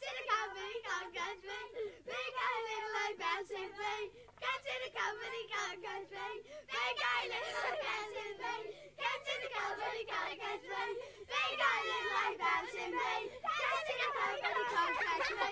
in a company, can't catch me. Big guy, little like bouncing me. Cats in a company, can't catch me. Big guy, little like bouncing me. Cats in a company, can't catch me. Big guy, little like bouncing me. Cats in a company, can't catch me.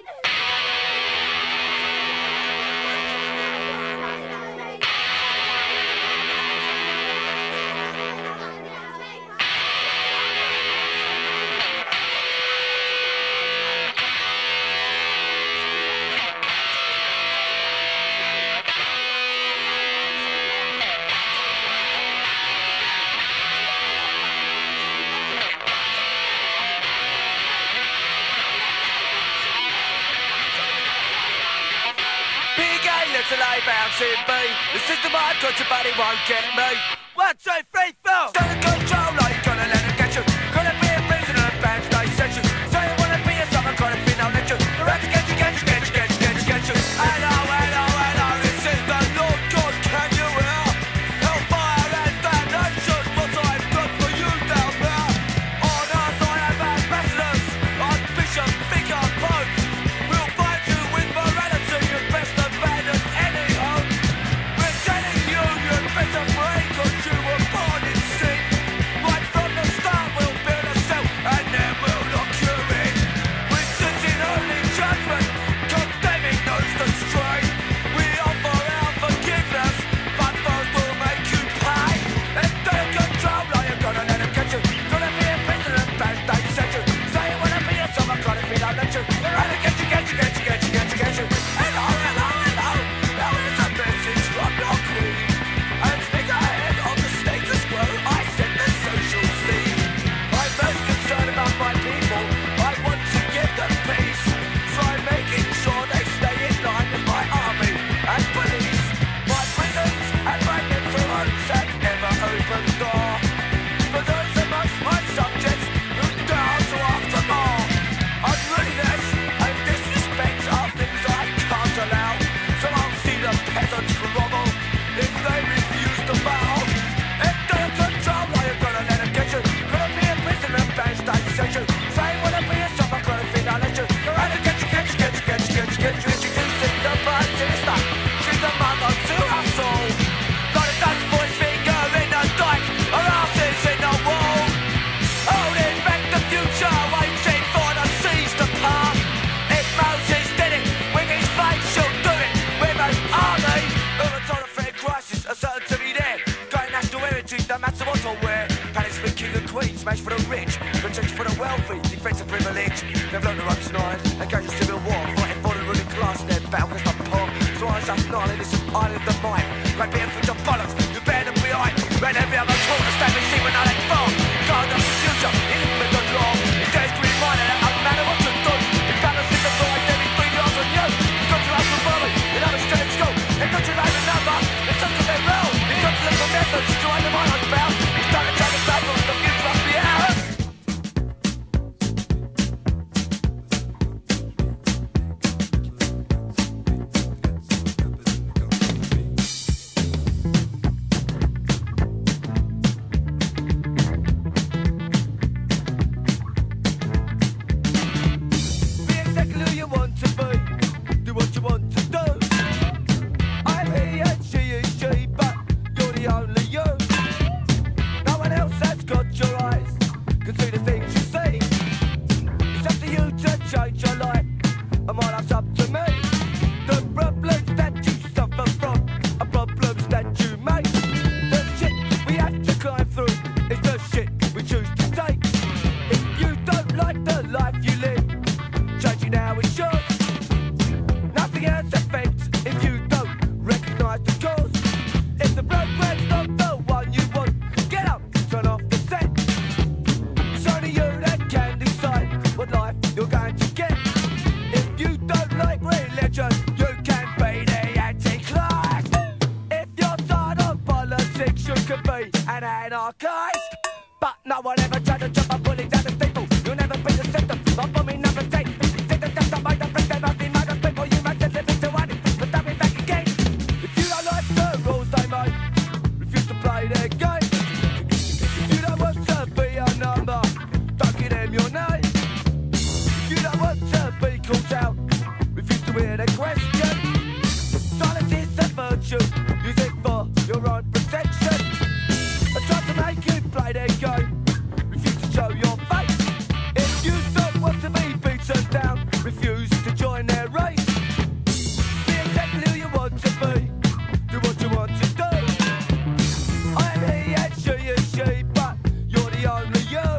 Till I bounce in me. The system I've got your body won't get me. 1, 2, 3, 4. Don't control, are you gonna let it get you? Gonna be a prisoner and bounce, they set you. So you wanna be a summer kind of thing, I'll let you. They're out to get you, get you, get you, get you, get you, get you. Hello, hello, hello, this is the Lord God, can you hear? Hellfire and damnation, what I've done for you down there. On earth I have ambassadors, Archbishop, Vicar, Pope. We'll find you with morality, you best abandon any hope. We're telling you, you better pray, 'cause you were born in sin. Right from the start, we'll build a cell, and then we'll lock you in. We sit in holy judgment, condemning those that stray. We offer our forgiveness, but first we'll make you pay. And take control, are you gonna let them get you? Gonna be a prisoner and bad they set you. Say you wanna be a summer kind of thing, I'll let you. And get you, get you, get you, get you, get you, get you. Hello, hello, hello. Now here's a message from your queen. And speak ahead of the status quo, I set the social scene. I'm most concerned about my people, I want to give them peace. So I'm making sure they stay in line with my army and police. My prisons and magnet homes and ever open door. For those amongst my subjects who dare to after all. Unruliness and disrespect are things I can't allow. So I'll see the peasants grovel if they refuse to bow. If they're control, are you gonna let them get you? Gonna be a prisoner and bounce they set you. Say you wanna be a summer kind of thing, I'll let you. And get you, get you, get you, get you, get you, get you. Introducing the bad sister. She's a mother to us all. Got a Dutch boy's finger in the dike, her ass is in the wall. Holding back the future, waiting for the seas to part. If Moses did it with his faith, she'll do it with an army. Urban's on a fair crisis, a certainty there. Going national heritage, no matter what I wear. Palace for king and queen, smash for the rich, protect for the wealthy, defense of privilege. They've learned the ropes tonight, engaged in civil war, fighting for the ruling class. Their battle is not poor, so I shut an island, it's an island of mine. Great being for the bollocks, you bear them behind. When every other quarter establish even though they fall. God of the future, even the law. It dares to remind it, no matter what you do. If balance is the door, then we bring yours on you. You've got to have the worry, you know it's straight school. They've got your own number, it's just that they're real. You've got to look for methods to undermine us about. It's time to take the table, the future must be ours. Be exactly who you want to be. Do what you want to do. I'm he and she is she, but you're the only you. No one else has got your eyes, can see the things you see. It's up to you to change your life, and my life's up to me. The problems that you suffer from are problems that you make. The shit we have to climb through is the shit we choose to take. If you don't like the life you live, change it now is yours. Nothing else affects if you don't recognise the cause. If the program's not the one you want, get up, turn off the set. It's only you that can decide what life you're going to get. If you don't like religion, you can be the anti-class. If you're tired of politics, you can be an anarchist. But no one ever tried to jump a bully down the steeple. You'll never be the center of bombing number 10. Take the test of mind and break them out in mind of people. You might just live into one, but they'll be back again. If you don't like the rules they make, refuse to play their game. If you don't want to be a number, don't give them your name. If you don't want to be called their game. Refuse to show your face. If you don't want to be beaten down, refuse to join their race. Be exactly who you want to be. Do what you want to do. I am he and she is she, but you're the only you.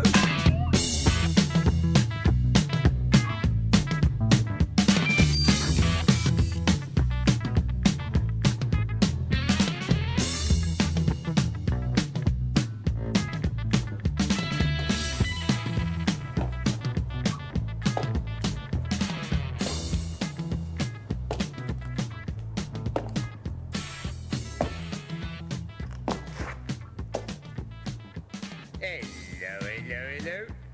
Hello, hello, hello.